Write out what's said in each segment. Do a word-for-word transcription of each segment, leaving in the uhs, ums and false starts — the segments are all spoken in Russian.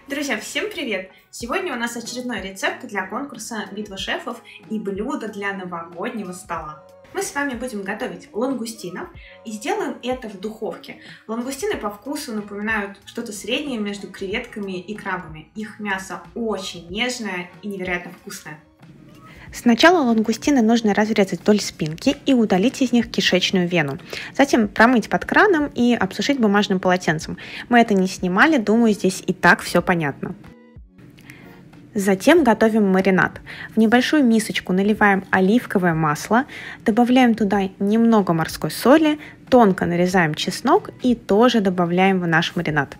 Друзья, всем привет! Сегодня у нас очередной рецепт для конкурса «Битва шефов» и блюдо для новогоднего стола. Мы с вами будем готовить лангустинов и сделаем это в духовке. Лангустины по вкусу напоминают что-то среднее между креветками и крабами. Их мясо очень нежное и невероятно вкусное. Сначала лангустины нужно разрезать вдоль спинки и удалить из них кишечную вену. Затем промыть под краном и обсушить бумажным полотенцем. Мы это не снимали, думаю, здесь и так все понятно. Затем готовим маринад. В небольшую мисочку наливаем оливковое масло, добавляем туда немного морской соли, тонко нарезаем чеснок и тоже добавляем в наш маринад.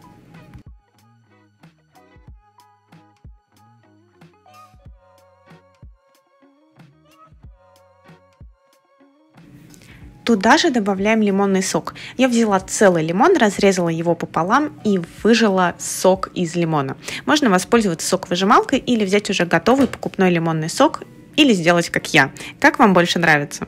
Туда же добавляем лимонный сок. Я взяла целый лимон, разрезала его пополам и выжила сок из лимона. Можно воспользоваться соковыжималкой или взять уже готовый покупной лимонный сок, или сделать как я. Как вам больше нравится?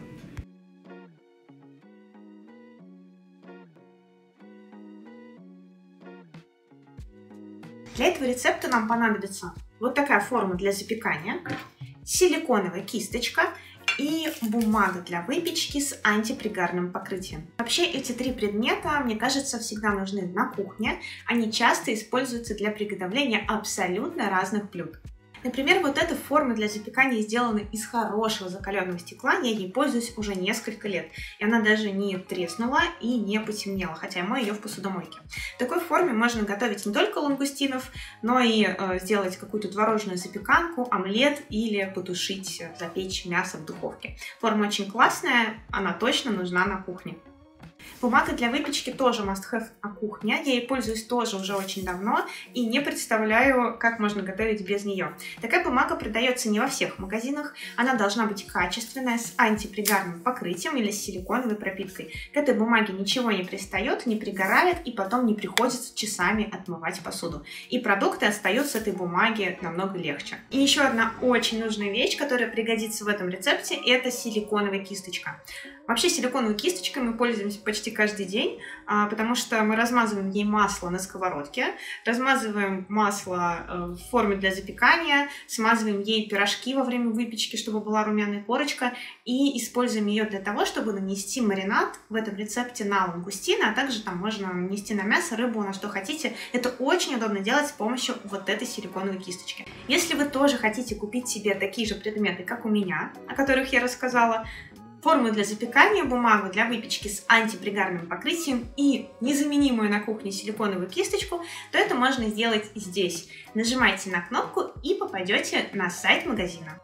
Для этого рецепта нам понадобится вот такая форма для запекания, силиконовая кисточка и бумага для выпечки с антипригарным покрытием. Вообще эти три предмета, мне кажется, всегда нужны на кухне. Они часто используются для приготовления абсолютно разных блюд. Например, вот эта форма для запекания сделана из хорошего закаленного стекла. Я ей пользуюсь уже несколько лет. И она даже не треснула и не потемнела, хотя я мою ее в посудомойке. В такой форме можно готовить не только лангустинов, но и э, сделать какую-то творожную запеканку, омлет или потушить, запечь мясо в духовке. Форма очень классная, она точно нужна на кухне. Бумага для выпечки тоже must-have на кухне. Я ей пользуюсь тоже уже очень давно и не представляю, как можно готовить без нее. Такая бумага продается не во всех магазинах. Она должна быть качественная, с антипригарным покрытием или с силиконовой пропиткой. К этой бумаге ничего не пристает, не пригорает и потом не приходится часами отмывать посуду. И продукты остаются с этой бумаги намного легче. И еще одна очень нужная вещь, которая пригодится в этом рецепте, это силиконовая кисточка. Вообще силиконовой кисточкой мы пользуемся почти каждый день, потому что мы размазываем ей масло на сковородке, размазываем масло в форме для запекания, смазываем ей пирожки во время выпечки, чтобы была румяная корочка, и используем ее для того, чтобы нанести маринад в этом рецепте на лангустины, а также там можно нанести на мясо, рыбу, на что хотите. Это очень удобно делать с помощью вот этой силиконовой кисточки. Если вы тоже хотите купить себе такие же предметы, как у меня, о которых я рассказала, форму для запекания, бумагу для выпечки с антипригарным покрытием и незаменимую на кухне силиконовую кисточку, то это можно сделать здесь. Нажимайте на кнопку и попадете на сайт магазина.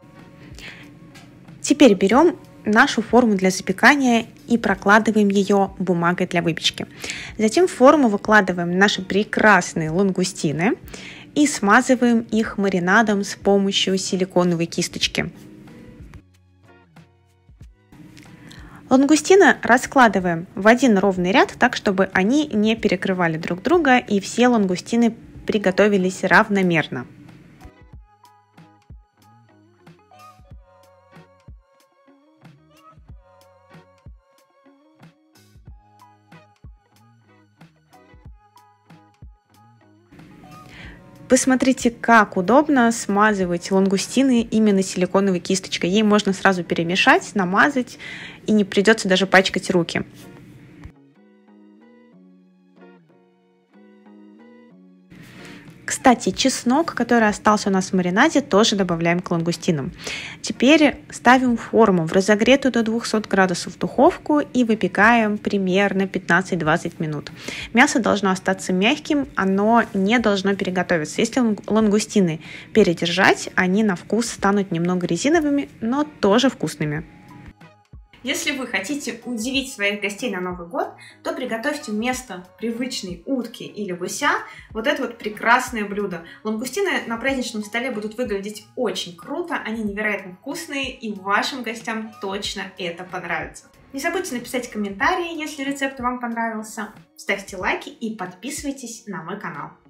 Теперь берем нашу форму для запекания и прокладываем ее бумагой для выпечки. Затем в форму выкладываем наши прекрасные лангустины и смазываем их маринадом с помощью силиконовой кисточки. Лангустины раскладываем в один ровный ряд, так чтобы они не перекрывали друг друга и все лангустины приготовились равномерно. Посмотрите, как удобно смазывать лангустины именно силиконовой кисточкой. Ей можно сразу перемешать, намазать, и не придется даже пачкать руки. Кстати, чеснок, который остался у нас в маринаде, тоже добавляем к лангустинам. Теперь ставим форму в разогретую до двухсот градусов духовку и выпекаем примерно пятнадцать-двадцать минут. Мясо должно остаться мягким, оно не должно переготовиться. Если лангустины передержать, они на вкус станут немного резиновыми, но тоже вкусными. Если вы хотите удивить своих гостей на Новый год, то приготовьте вместо привычной утки или гуся вот это вот прекрасное блюдо. Лангустины на праздничном столе будут выглядеть очень круто, они невероятно вкусные, и вашим гостям точно это понравится. Не забудьте написать комментарии, если рецепт вам понравился, ставьте лайки и подписывайтесь на мой канал.